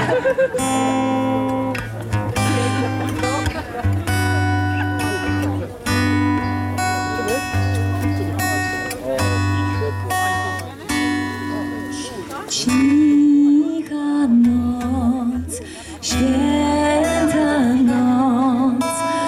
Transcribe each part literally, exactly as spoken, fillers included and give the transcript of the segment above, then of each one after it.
Cicha noc, święta noc,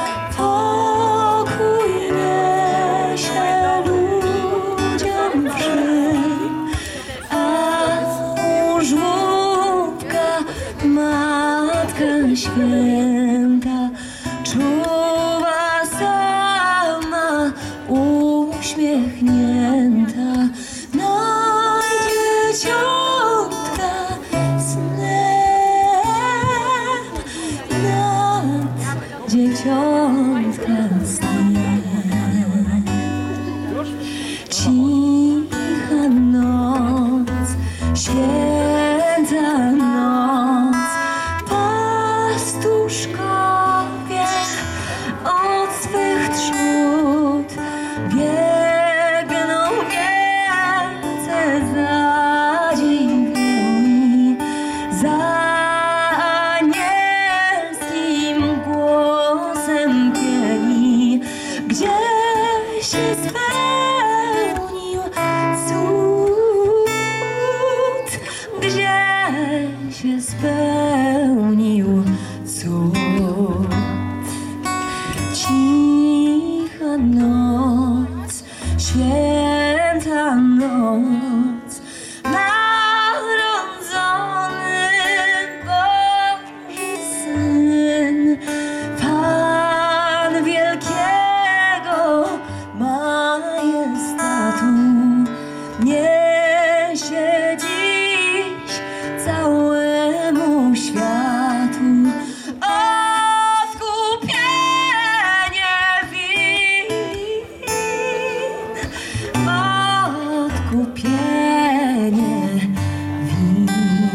pokój niesie ludziom wszym, a u żłóbka Matka Święta czuwa sama, uśmiechnięta. Dzieciątka snem. Cicha noc, święta noc, pastuszkowie od swych trzód biegną wielce zadziwieni za gdzie się spełnił cud, gdzie się spełnił cud. Cicha noc, święta noc, narodzony Boży Syn, Pan wielkiego majestatu, niesie dziś całemu światu odkupienie win, odkupienie win.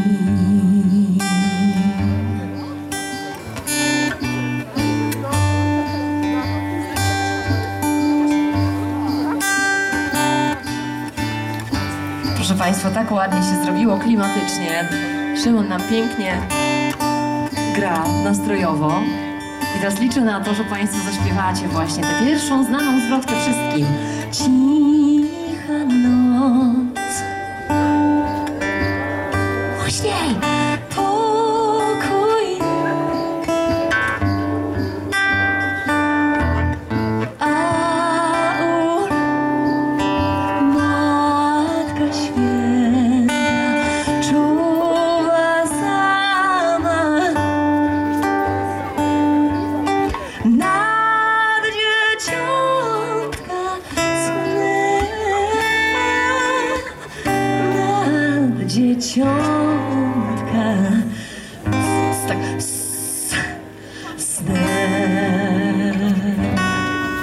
Proszę Państwa, tak ładnie się zrobiło, klimatycznie. Szymon nam pięknie gra nastrojowo. I teraz liczę na to, że Państwo zaśpiewacie właśnie tę pierwszą znaną zwrotkę wszystkim. Cicha noc. Głośniej! Pokój. A u Matka Święta czuwa sama nad dzieciątka snem, nad dzieciątka tak snem.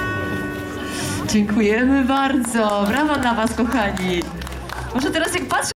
Dziękujemy bardzo. Brawa dla Was, kochani. Może teraz jak patrzę